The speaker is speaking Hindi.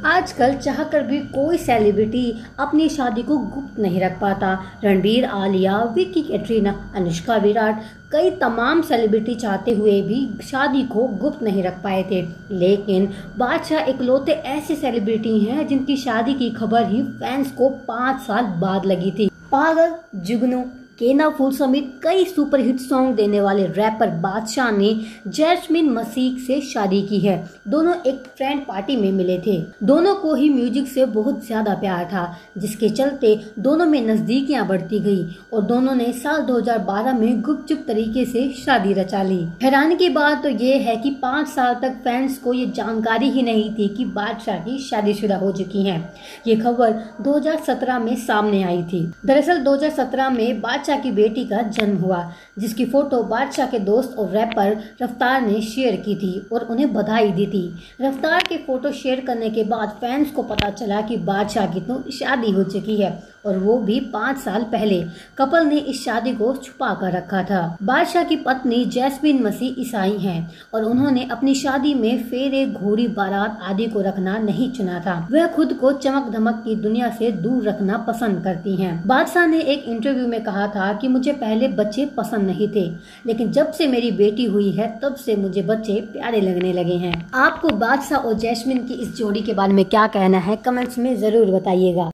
आजकल चाहकर भी कोई सेलिब्रिटी अपनी शादी को गुप्त नहीं रख पाता। रणबीर, आलिया, विक्की, कैटरीना, अनुष्का, विराट, कई तमाम सेलिब्रिटी चाहते हुए भी शादी को गुप्त नहीं रख पाए थे। लेकिन बादशाह इकलौते ऐसे सेलिब्रिटी हैं जिनकी शादी की खबर ही फैंस को 5 साल बाद लगी थी। पागल, जुगनू, केना फूल समेत कई सुपरहिट सॉन्ग देने वाले रैपर बादशाह ने जैस्मीन मसीह से शादी की है। दोनों एक फ्रेंड पार्टी में मिले थे। दोनों को ही म्यूजिक से बहुत ज्यादा प्यार था, जिसके चलते दोनों में नजदीकियां बढ़ती गई और दोनों ने साल 2012 में गुपचुप तरीके से शादी रचा ली। हैरानी की बात तो ये है कि 5 साल तक फैंस को ये जानकारी ही नहीं थी कि बादशाह की शादीशुदा हो चुकी हैं। ये खबर 2017 में सामने आई थी। दरअसल 2017 में बादशाह की बेटी का जन्म हुआ, जिसकी फोटो बादशाह के दोस्त और रैपर रफ्तार ने शेयर की थी और उन्हें बधाई दी थी। रफ्तार के फोटो शेयर करने के बाद फैंस को पता चला कि बादशाह की तो शादी हो चुकी है, और वो भी 5 साल पहले। कपल ने इस शादी को छुपा कर रखा था। बादशाह की पत्नी जैस्मीन मसीह ईसाई हैं और उन्होंने अपनी शादी में फेरे, घोड़ी, बारात आदि को रखना नहीं चुना था। वह खुद को चमक धमक की दुनिया से दूर रखना पसंद करती हैं। बादशाह ने एक इंटरव्यू में कहा था कि मुझे पहले बच्चे पसंद नहीं थे, लेकिन जब से मेरी बेटी हुई है तब से मुझे बच्चे प्यारे लगने लगे हैं। आपको बादशाह और जैस्मीन की इस जोड़ी के बारे में क्या कहना है, कमेंट्स में जरूर बताइएगा।